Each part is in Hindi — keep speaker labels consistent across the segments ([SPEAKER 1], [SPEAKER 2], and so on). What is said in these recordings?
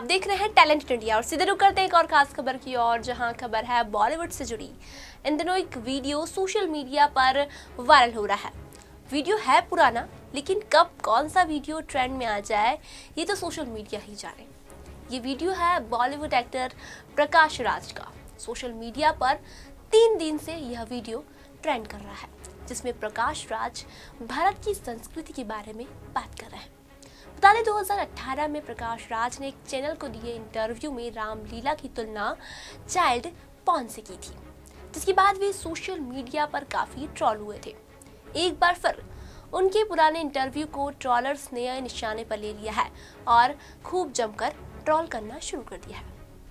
[SPEAKER 1] आप देख रहे हैं टैलेंटेड इंडिया और सीधे रुक करते हैं एक और खास खबर की ओर, जहां खबर है बॉलीवुड से जुड़ी। इन दिनों एक वीडियो सोशल मीडिया पर वायरल हो रहा है। वीडियो है पुराना, लेकिन कब कौन सा वीडियो ट्रेंड में आ जाए ये तो सोशल मीडिया ही जाने। ये वीडियो है बॉलीवुड एक्टर प्रकाश राज का। सोशल मीडिया पर 3 दिन से यह वीडियो ट्रेंड कर रहा है, जिसमें प्रकाश राज भारत की संस्कृति के बारे में बात कर रहे हैं। बता दें 2018 में प्रकाश राज ने एक चैनल को दिए इंटरव्यू में रामलीला की तुलना चाइल्ड पॉर्न से की थी, जिसके बाद वे सोशल मीडिया पर काफी ट्रोल हुए थे। एक बार फिर उनके पुराने इंटरव्यू को ट्रोलर्स ने निशाने पर ले लिया है और खूब जमकर ट्रोल करना शुरू कर दिया है।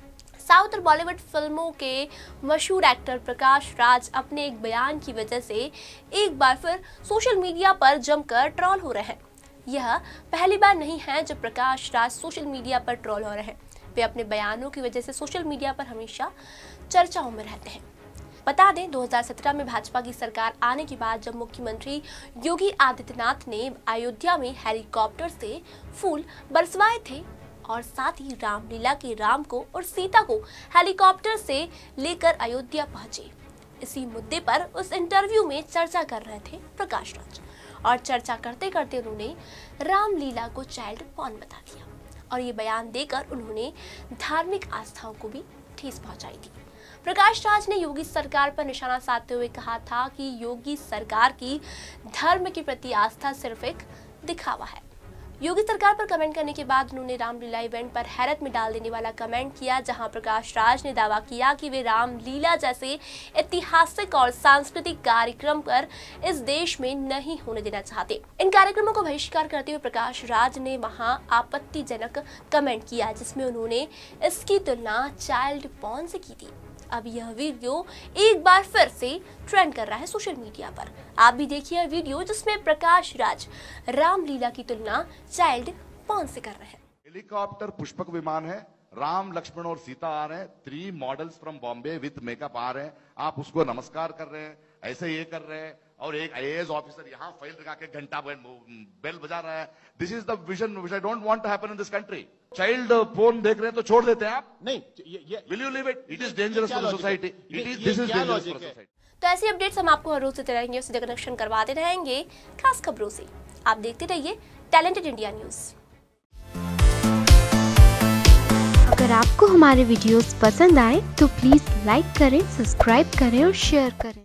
[SPEAKER 1] साउथ और बॉलीवुड फिल्मों के मशहूर एक्टर प्रकाश राज अपने एक बयान की वजह से एक बार फिर सोशल मीडिया पर जमकर ट्रोल हो रहे हैं। यह पहली बार नहीं है जब प्रकाश राज सोशल मीडिया पर ट्रोल हो रहे हैं। वे अपने बयानों की वजह से सोशल मीडिया पर हमेशा चर्चाओं में रहते हैं। बता दें 2017 में भाजपा की सरकार आने के बाद जब मुख्यमंत्री योगी आदित्यनाथ ने अयोध्या में हेलीकॉप्टर से फूल बरसवाए थे और साथ ही रामलीला के राम को और सीता को हेलीकॉप्टर से लेकर अयोध्या पहुंचे। इसी मुद्दे पर उस इंटरव्यू में चर्चा कर रहे थे प्रकाश राज और चर्चा करते करते उन्होंने रामलीला को चाइल्ड पॉर्न बता दिया और ये बयान देकर उन्होंने धार्मिक आस्थाओं को भी ठेस पहुंचाई थी। प्रकाश राज ने योगी सरकार पर निशाना साधते हुए कहा था कि योगी सरकार की धर्म के प्रति आस्था सिर्फ एक दिखावा है। योगी सरकार पर कमेंट करने के बाद उन्होंने रामलीला इवेंट पर हैरत में डाल देने वाला कमेंट किया, जहां प्रकाश राज ने दावा किया कि वे रामलीला जैसे ऐतिहासिक और सांस्कृतिक कार्यक्रम पर इस देश में नहीं होने देना चाहते। इन कार्यक्रमों को बहिष्कार करते हुए प्रकाश राज ने वहां आपत्तिजनक कमेंट किया, जिसमें उन्होंने इसकी तुलना चाइल्ड पॉर्न से की थी। अब यह वीडियो एक बार फिर से ट्रेंड कर रहा है सोशल मीडिया पर। आप भी देखिए वीडियो जिसमें प्रकाश राज रामलीला की तुलना चाइल्ड पॉर्न से कर रहे हैं।
[SPEAKER 2] हेलीकॉप्टर पुष्पक विमान है, राम लक्ष्मण और सीता आ रहे हैं, 3 models from Bombay with makeup आ रहे हैं, आप उसको नमस्कार कर रहे हैं, ऐसे ये कर रहे हैं और एक आईएएस ऑफिसर यहाँ फाइल लगा के घंटा बेल बजा रहा है। This is the vision which I don't want to happen in this country. Child porn देख रहे हैं तो छोड़ देते हैं आप?
[SPEAKER 3] नहीं,
[SPEAKER 2] will you leave it? It is dangerous for the society. This is dangerous for society.
[SPEAKER 1] तो ऐसी अपडेट्स हम आपको हर रोज देते रहेंगे और सीधे कनेक्शन करवाते रहेंगे खास खबरों से। आप देखते रहिए टैलेंटेड इंडिया न्यूज।
[SPEAKER 4] अगर आपको हमारे वीडियोस पसंद आए तो प्लीज लाइक करें, सब्सक्राइब करें और शेयर करें।